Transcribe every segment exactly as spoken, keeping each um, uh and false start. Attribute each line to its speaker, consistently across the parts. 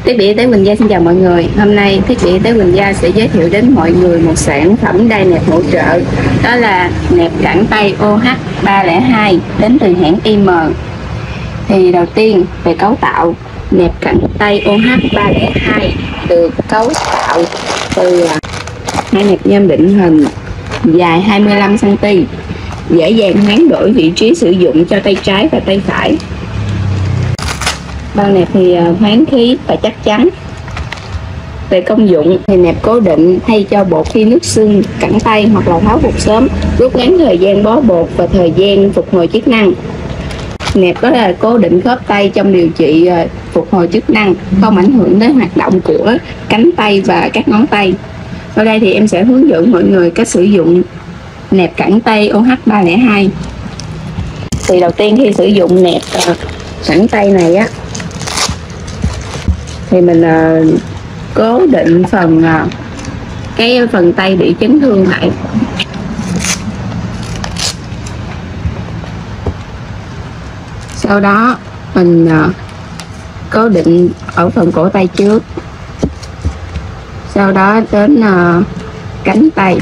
Speaker 1: Thiết bị y tế Quỳnh Gia xin chào mọi người. Hôm nay Thiết bị y tế Quỳnh Gia sẽ giới thiệu đến mọi người một sản phẩm đai nẹp hỗ trợ. Đó là nẹp cẳng tay O H ba không hai đến từ hãng I M. Thì đầu tiên về cấu tạo, nẹp cẳng tay O H ba không hai được cấu tạo từ hai nẹp nhôm định hình dài hai mươi lăm xăng ti mét, dễ dàng hoán đổi vị trí sử dụng cho tay trái và tay phải. Bao nẹp thì thoáng khí và chắc chắn. Về công dụng thì nẹp cố định thay cho bột khi nước sưng cẳng tay hoặc là tháo bột sớm, rút ngắn thời gian bó bột và thời gian phục hồi chức năng. Nẹp có là cố định khớp tay trong điều trị phục hồi chức năng, không ảnh hưởng đến hoạt động của cánh tay và các ngón tay. Ở đây thì em sẽ hướng dẫn mọi người cách sử dụng nẹp cẳng tay O H ba không hai. Thì đầu tiên khi sử dụng nẹp cẳng tay này á, thì mình uh, cố định phần uh, cái phần tay bị chấn thương lại. Sau đó mình uh, cố định ở phần cổ tay trước, sau đó đến uh, cánh tay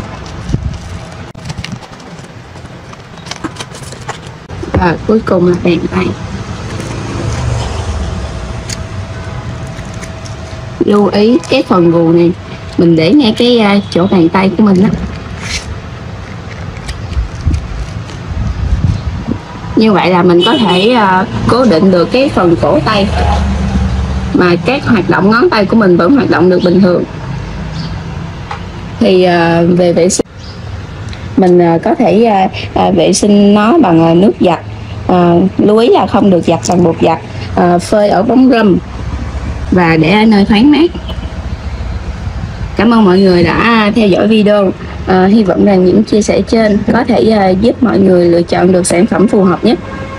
Speaker 1: và cuối cùng là bàn tay. Lưu ý cái phần gù này mình để ngay cái uh, chỗ bàn tay của mình đó. Như vậy là mình có thể uh, cố định được cái phần cổ tay mà các hoạt động ngón tay của mình vẫn hoạt động được bình thường. Thì uh, về vệ sinh mình uh, có thể uh, uh, vệ sinh nó bằng uh, nước giặt. Uh, lưu ý là không được giặt bằng bột giặt, uh, phơi ở bóng râm và để ở nơi thoáng mát. Cảm ơn mọi người đã theo dõi video. À, hy vọng rằng những chia sẻ trên có thể uh, giúp mọi người lựa chọn được sản phẩm phù hợp nhất.